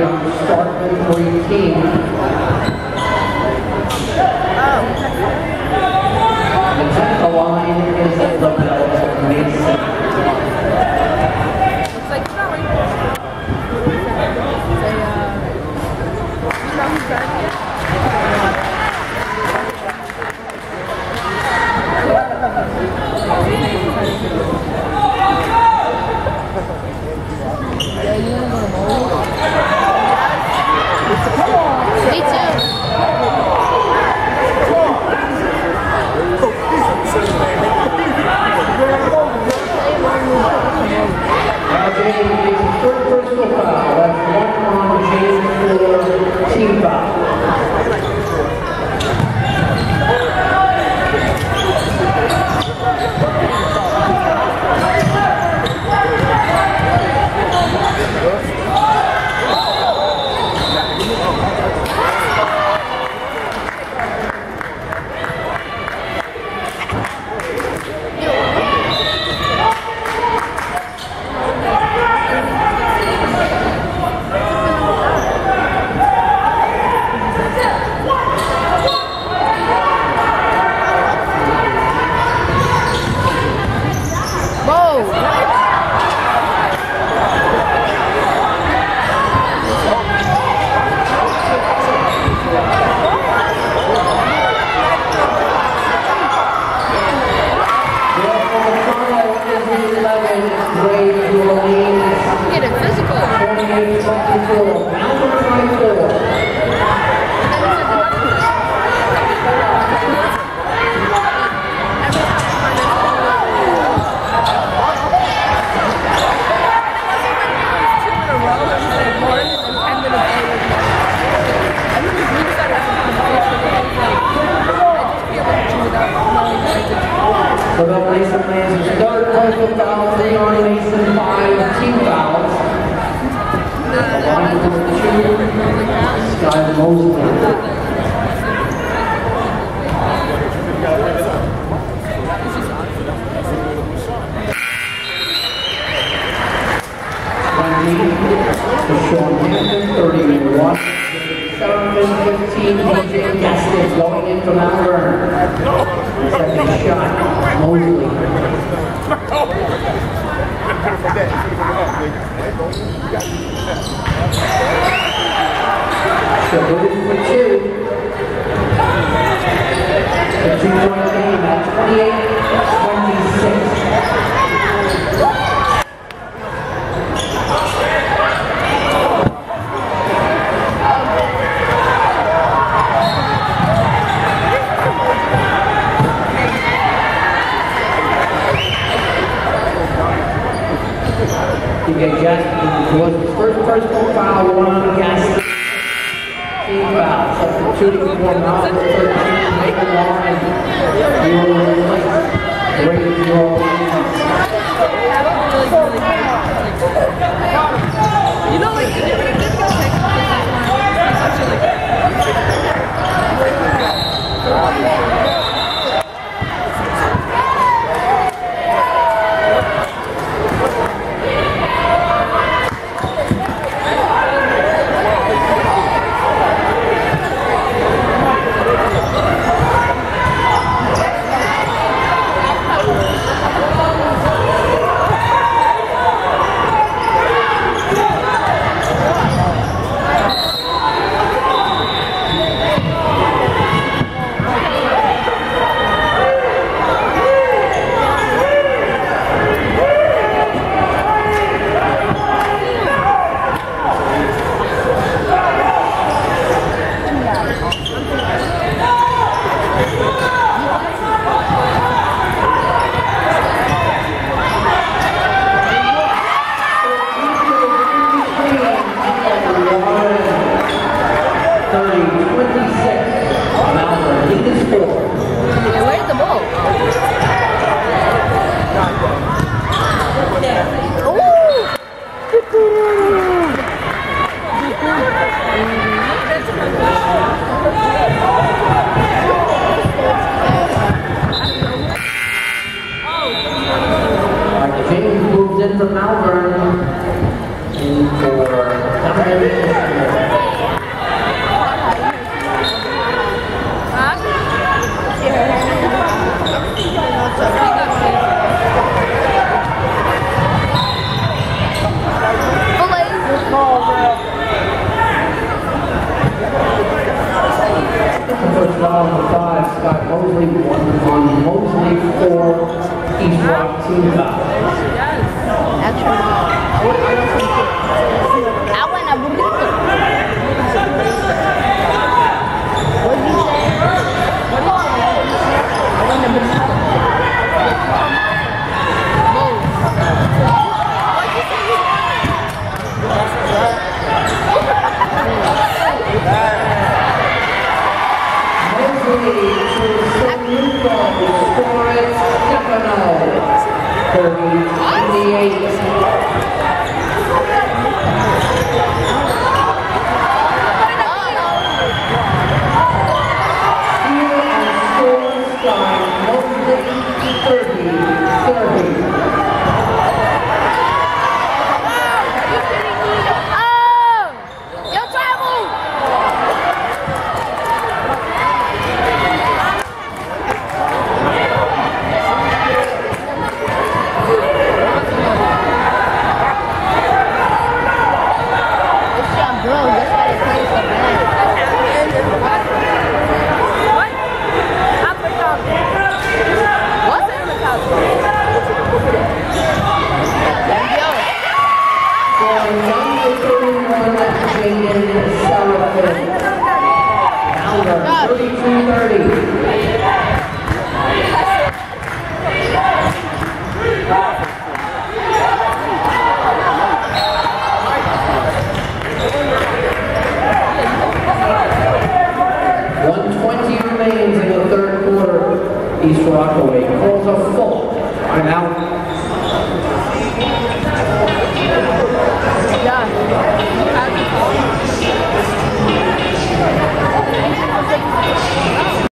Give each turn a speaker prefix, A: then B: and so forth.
A: start for your team. The technical line is the bell Mason.
B: Looks like it's not right there. You know who's driving it? Me too.
A: Third personal foul. That's 1 on James for team foul.
B: Get it physical.
A: 28-24. So that Mason lands his third personal foul, 3 on Mason, 5 team fouls. Line for 2, Sky Mosley. Sean Hampton, 31. 7-15, DJ Gaston going in from Malvern. Second shot, Mosley. So good for 2. The 2-point game at 28-26. DJ Gaston was his first personal foul, 1 on Gaston. Team foul, substituting for Malvern 13, Michael Warren. Great throw.
B: You know, like, in for Malvern in for
A: lead to San Luca Suarez Stefano. 30-28. East Rockaway calls a full timeout.
B: Yeah.